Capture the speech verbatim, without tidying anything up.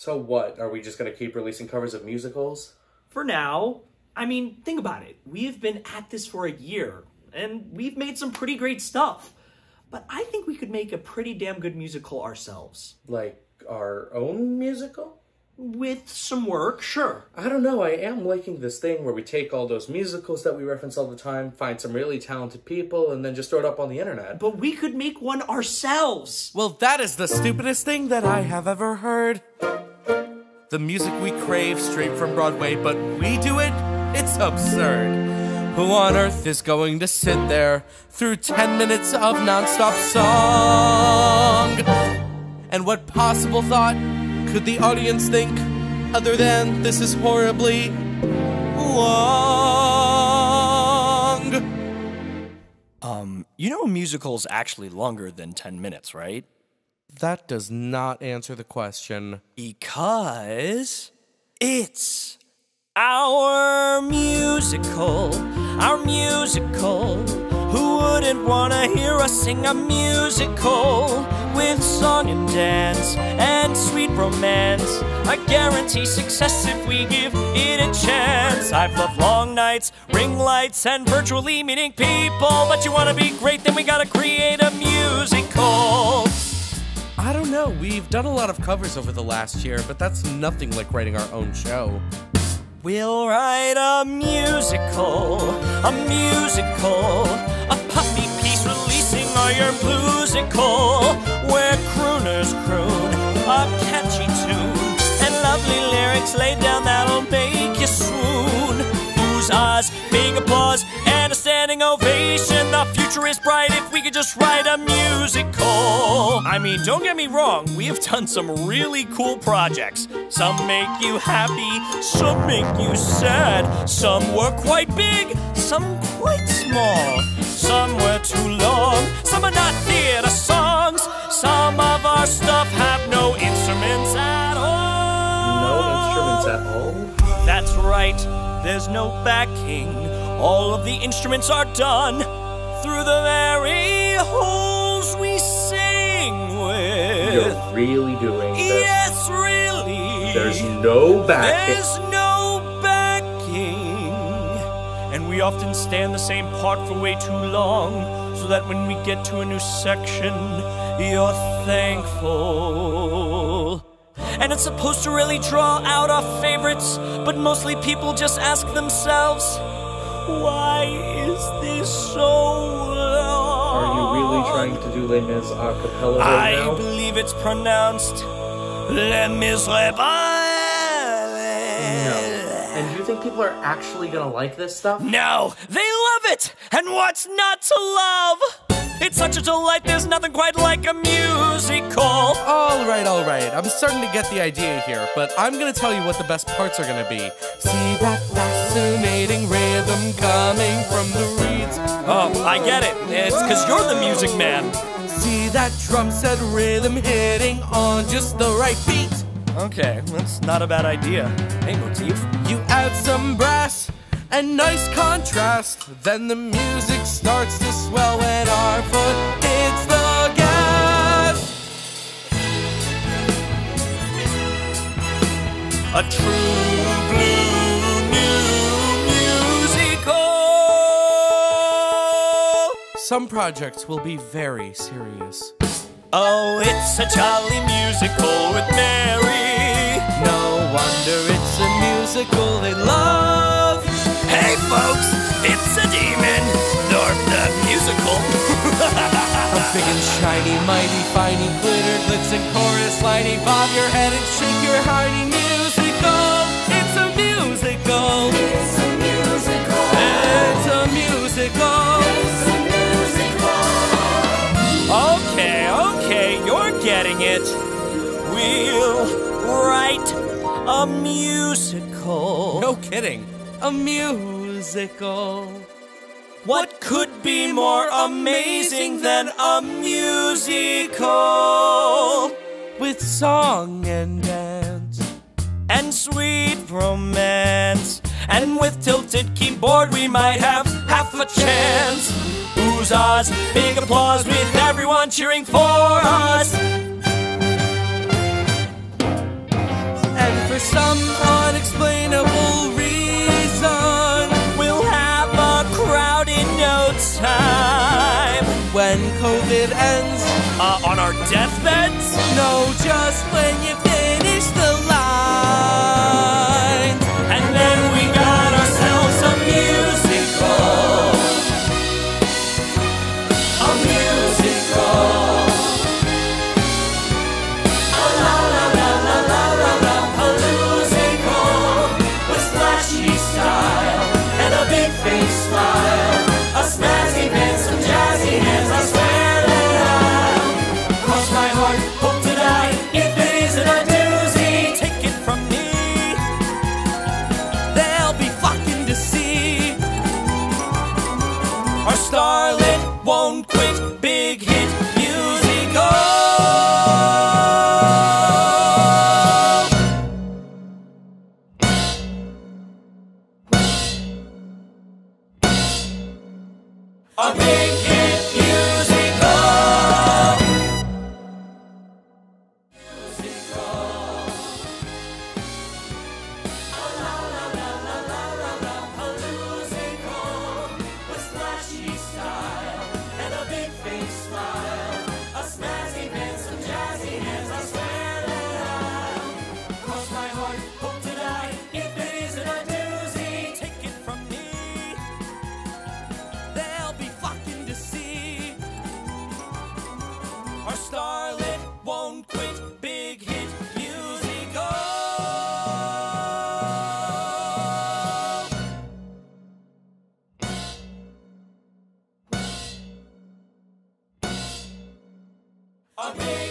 So what? Are we just going to keep releasing covers of musicals? For now. I mean, think about it. We've been at this for a year, and we've made some pretty great stuff. But I think we could make a pretty damn good musical ourselves. Like our own musical? With some work, sure. I don't know, I am liking this thing where we take all those musicals that we reference all the time, find some really talented people, and then just throw it up on the internet. But we could make one ourselves. Well, that is the stupidest thing that I have ever heard. The music we crave straight from Broadway, but we do it? It's absurd. Who on earth is going to sit there through ten minutes of nonstop song? And what possible thought could the audience think other than this is horribly long? Um, you know a musical's actually longer than ten minutes, right? That does not answer the question. Because it's our musical, our musical. Who wouldn't want to hear us sing a musical with song and dance and sweet romance? I guarantee success if we give it a chance. I've loved long nights, ring lights, and virtually meeting people. But you want to be great, then we gotta create a musical. I don't know, we've done a lot of covers over the last year, but that's nothing like writing our own show. We'll write a musical, a musical, a puppy piece releasing our your bluesical, where crooners croon a catchy tune, and lovely lyrics laid down that'll make you swoon. Oohs, ahs, big applause, and a standing ovation. The future is bright if we could just write a musical. I mean, don't get me wrong, we have done some really cool projects. Some make you happy, some make you sad. Some were quite big, some quite small. Some were too long, some are not theater songs. Some of our stuff have no instruments at all. No instruments at all? That's right, there's no backing. All of the instruments are done through the very holes we sing with. You're really doing this? Yes, really. There's no backing. There's no backing. And we often stay in the same part for way too long, so that when we get to a new section, you're thankful. And it's supposed to really draw out our favorites, but mostly people just ask themselves, why is this so long? Are you really trying to do Les Mis a cappella right I now? believe it's pronounced Les Miserables. No. And you think people are actually gonna like this stuff? No, they love it! And what's not to love? It's such a delight, there's nothing quite like a musical. All right, all right, I'm starting to get the idea here, but I'm gonna tell you what the best parts are gonna be. See that fascinating rhythm coming from the reeds? Oh, I get it. It's because you're the music man. See that drum set rhythm hitting on just the right beat? Okay, that's not a bad idea. Hey, Motif. You add some brass and nice contrast, then the music starts to swell when our foot hits the gas. A true blue new musical. Some projects will be very serious. Oh, it's a jolly musical with Mary. No wonder it's a musical they love. Hey folks, it's a demon, North the musical. A big and shiny, mighty, finey, glitter, glitz and chorus, liney, bob your head and shake your hearty musical. It's a musical. It's a musical. It's a musical. It's a musical. Okay, okay, you're getting it. We'll write a musical. No kidding. A musical. What could be more amazing than a musical? With song and dance and sweet romance, and with tilted keyboard we might have half a chance. Oohs, ahs, big applause with everyone cheering for us. some unexplainable reason, we'll have a crowd in no time. when COVID ends, Uh, on our deathbeds? no, just when you finish the line. And then we got ourselves a musical. A musical. A la la la la la la la paloozical. With flashy style and a big face smile. A snazzy band, some jazzy hands, I swear that I'll cross my heart, hope to die, if it isn't a doozy. Take it from me, They'll be flocking to see our starlet won't quit, big hit musical. A big hit musical. Musical. A la la la la la la la paloozical. With flashy style and a big face smile. A snazzy band, some jazzy hands, I swear that I'll cross my heart, hope to die, if it isn't a doozy. Take it from me, They'll be flocking to see our starlet won't quit, big hit musical. A big